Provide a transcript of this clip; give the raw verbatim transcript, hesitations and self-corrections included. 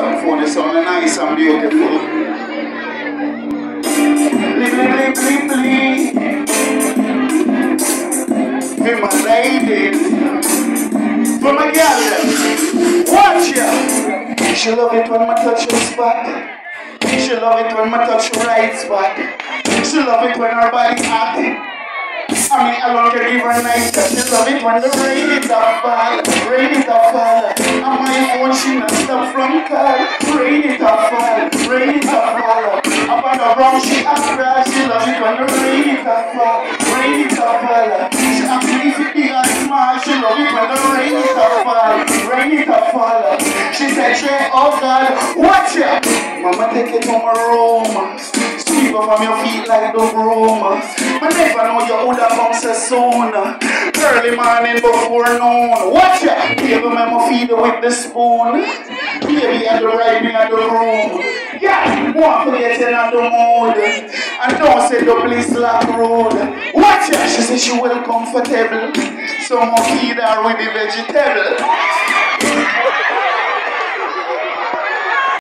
some phone, it's so nice and beautiful. Bling, bling, bling, bling, bling. For my ladies, for my girl, watch ya. She love it when I touch her spot. She love it when I touch her right spot. She love it when her body hot. I mean, I love to give her nice touch. She love it when the rain is a fall, rain is a fall. On my phone, she not stop from call. Rain is a fall, rain is a fall. Up on the ground, she a cry. She love it when the rain is a fall, rain is a fall. She a believe it big and small. She love it when the rain is a fall, rain is a fall. She said, "Jay, oh God, watch ya. Mama, take it to my room. Sweep up on your feet like the broom. I never know you would have come so soon. Early morning before noon. Watch ya. Baby, me feed her with the spoon. Baby, I do ride me at the room. Yeah, want to get in the mood. And don't say the place like road. Watch ya. She said she well comfortable. So I feed her with the vegetable.